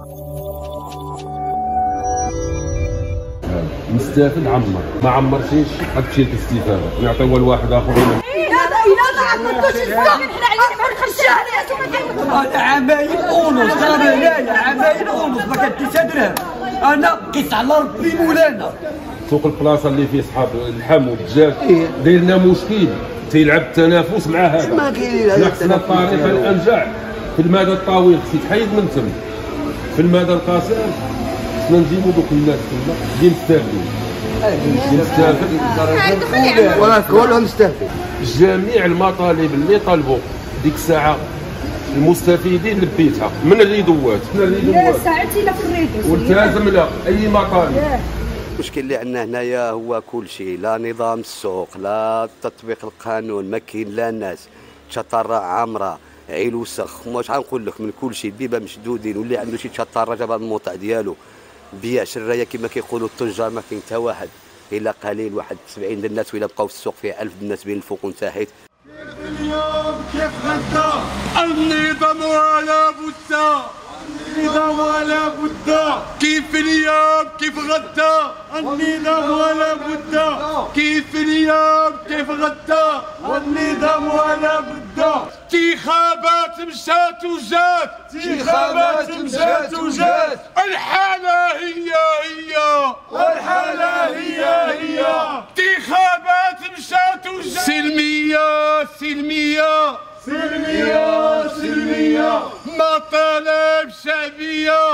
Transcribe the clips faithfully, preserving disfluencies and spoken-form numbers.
مستافد عمر، ما عمرتيش غتمشي للاستفاده، نعطيوها لواحد اخر. انا عمايل اونص، انا لا عمايل اونص ما كنتيش درهم، انا قيس على ربي مولانا. سوق البلاصه اللي فيه صحاب اللحم والدجاج داير لنا مشكل، تيلعب التنافس مع هذا. ما كاين احسن الطريقه الانجع في المدى الطويل خصك تحيد من تم، في المدى القصير خصنا نجيبوا دوك الناس تما اللي مستافدين. مستافد ولا كلهم مستافد. جميع المطالب اللي طلبوا ديك الساعه المستفيدين لبيتها من الريدوات، من الريدوات لا ساعتي في الريدو والتزم لا اي مطالب. المشكل اللي عندنا هنايا هو كل شيء، لا نظام السوق لا تطبيق القانون، ما كاين لا ناس، شطاره عامره، عيل وسخ، واش غنقول لك من كل شيء، بيبه مشدودين، واللي عنده شي شطاره جاب الموطع ديالو بيع شرايه كما كيقولوا التجار، ما كاين حتى واحد الا قليل، واحد سبعين د الناس ولا بقاو في السوق فيه ألف د الناس بين الفوق وتحت. اليوم كيف غدا النظام ولا بد، النظام ولا بد، كيف اليوم كيف غدا النظام ولا بد، كيف اليوم كيف غدا والنظام ولا بد. انتخابات مشات وجات، انتخابات مشات وجات، الحالة هي هي، والحالة هي هي، انتخابات مشات وجات، سلمية سلمية سلمية سلمية، مطالب شعبية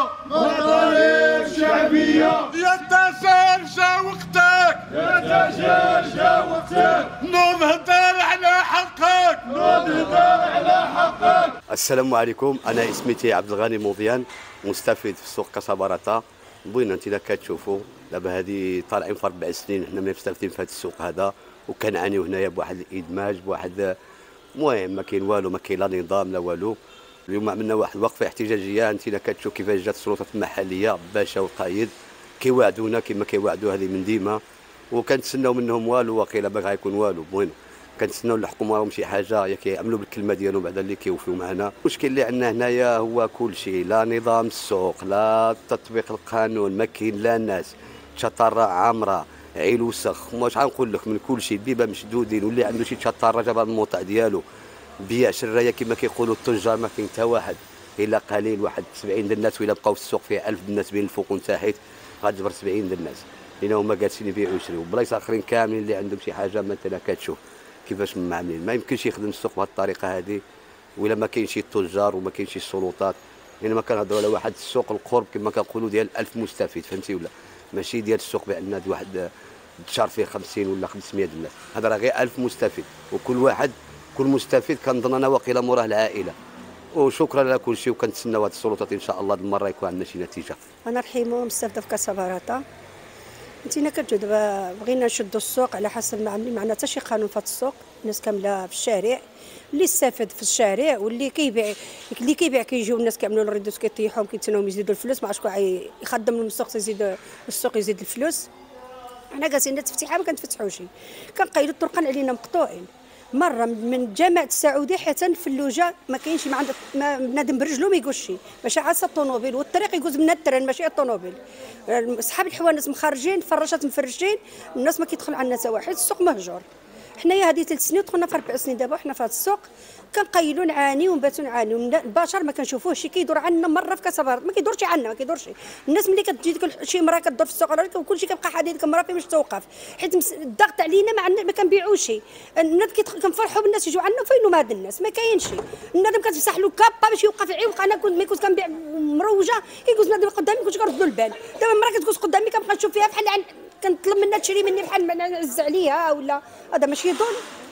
مطالب شعبية، يا تجار جا وقتك، يا تجار جا وقتك، نوض هضر على حقك، نوض هضر على حقك. السلام عليكم، انا اسميتي عبد الغني موضيان، مستفيد في سوق كاسابراتا. بوينا انت كتشوفوا دابا هذه طالعين في اربع سنين حنا مستفيدين في هذا السوق هذا، وكنعانيو هنايا بواحد الادماج، بواحد المهم ما كاين والو، ما كاين لا نظام لا والو. اليوم عملنا واحد الوقفه احتجاجيه، انت كتشوف كيفاش جات السلطات المحليه باشا والقايد كيوعدونا كما كيوعدوا هذه من ديما، وكنتسناو منهم والو، واقيلا ما غيكون والو. المهم كنتسناو الحكومه راهم شي حاجه، يا كيعملوا بالكلمه ديالهم بعدا اللي كيوفيو معنا. المشكل اللي عندنا هنايا هو كل شيء، لا نظام السوق لا تطبيق القانون، ما كاين لا ناس، شطاره عامره، عيل وسخ، واش غنقول لك من كل شيء، بيبه مشدودين، واللي عنده شي شطاره جاب الموطع ديالو بيع شرايه كما كيقولوا التجار، ما كاين حتى واحد الا قليل، واحد سبعين د الناس ولا بقاو في السوق فيه ألف د الناس بين الفوق وتحت، غتجبر سبعين د الناس لان هما جالسين يبيعوا ويشريوا. بلايص اخرين كاملين اللي عندهم شي حاجه مثلا كتشوف كيفاش معاملين، ما يمكنش يخدم السوق بهذه الطريقه هذه ولا ما كاين شي تجار وما كاين شي سلطات. لان ما كنهضروا على واحد السوق القرب كما كنقولوا ديال ألف مستفيد، فهمتي ولا ماشي ديال السوق بان واحد الشهر فيه خمسين ولا خمسمية د الناس، هذا راه غير ألف مستفيد، وكل واحد كل مستفيد كنظن انا واقيلا موراه العائله. وشكرا على كل شيء، وكنتسناو هذه السلطات ان شاء الله هذه المره يكون عندنا شي نتيجه. انا رحيمه مستافده في كاسابراتا. انتينا كتجو دابا بغينا نشدوا السوق على حسب ما عاملين معنا حتى شي قانون في هذا السوق، الناس كامله في الشارع، اللي استفاد في الشارع واللي كيبيع، اللي كيبيع كيجيو الناس كيعملوا الريدوس كيطيحوهم كيتسناوهم يزيدوا الفلوس، ما عرفتش شكون يخدم من السوق يزيد السوق يزيد الفلوس. حنا جالسين تفتيحه ما كنتفتحوش، كنقيدوا الطرقان علينا مقطوعين، مره من جامعه السعوديه حتى في اللوجه ما كاينش، ما عند ما بنادم برجلو ما يقولش، ماشي عاصه الطوموبيل، والطريق يجوز من الترن ماشي الطوموبيل. صحاب الحوانت مخرجين، فراشات مفرشين، الناس ما كيدخل عندنا حتى واحد، السوق مهجور. حنايا هذه ثلاث سنين دخلنا في اربع سنين دابا حنا في هذا السوق، كنقيلوا نعانيو ونباتوا نعانيو، البشر ما كنشوفوهش كيدور عندنا مره في كاسابراتا، ما كيدورش عندنا، ما كيدورش. الناس ملي كتجي ديك شي مرا كدور في السوق وكلشي كيبقى حادي ديك المرا فين باش توقف، حيت الضغط علينا ما, ما كنبيعوش. الناس كنفرحوا بالناس يجوا عندنا، فين هما هاد الناس؟ ما كاينش. النادم كتفسح له كابا باش يوقف يعيق، انا كنت ملي كنت كنبيع مروجه كيجوز نادم قدامي كنت كنرد له البال، دابا المرا كتجوز قدامي كنبقى نشوف فيها بحال كنطلب منها تشري مني بحال نعز عليها، ولا هذا ماشي يظن.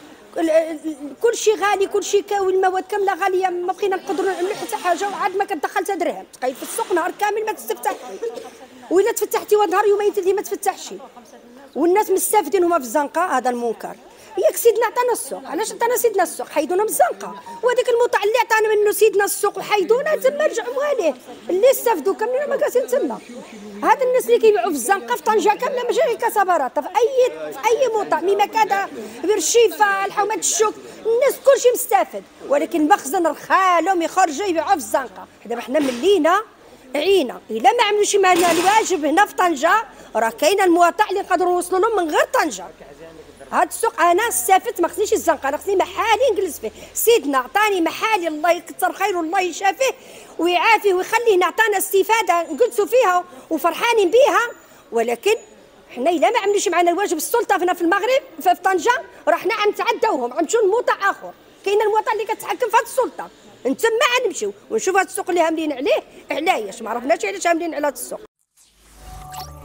كل شيء غالي، كل شيء كاوي، المواد كامله غاليه، ما بقينا نقدروا نعملوا حتى حاجه، وعاد ما كتدخل حتى درهم، تقيد في السوق نهار كامل ما تستفتح، وإلا تفتحتي نهار يومين ثلاثه ما تفتحش، والناس مستافدين هما في الزنقه. هذا المنكر. ياك سيدنا عطانا السوق، علاش عطانا سيدنا السوق؟ حيدونا من الزنقه، وهذاك الموطع اللي عطانا منه سيدنا السوق وحيدونا تما رجعوا عليه، اللي استافدوا كاملين ما جالسين تما. هاد الناس اللي كيبيعوا في الزنقه في طنجه كامله ماشي غير كاسابراتا، في اي في اي موطع ميما كذا بالرشيفه الحومات الشوك، الناس كلشي مستافد، ولكن المخزن رخالهم يخرجوا يبيعوا في الزنقه. دابا حنا ملينا عينا الا ما عملوش معنا الواجب هنا في طنجه راه كاينه المواطع اللي نقدروا نوصلوا لهم من غير طنجه. هاد السوق انا استفدت، ما خصنيش الزنقه، انا خصني محالي نجلس فيه. سيدنا عطاني محالي الله يكثر خيره والله يشافيه ويعافيه ويخليه، عطانا استفاده نجلسوا فيها وفرحانين بها. ولكن حنا الا ما عملوش معنا الواجب السلطه هنا في المغرب في طنجه راه حنا عم نتعداوهم، عم نمشيو لموطع اخر. كاين المواطن اللي كتحكم في هاد السلطه، نتما غنمشيو ونشوف هاد السوق اللي هاملين عليه علاش ما عرفناش علاش هاملين على هاد السوق.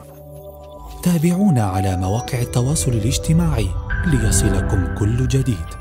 تابعونا على مواقع التواصل الاجتماعي ليصلكم كل جديد.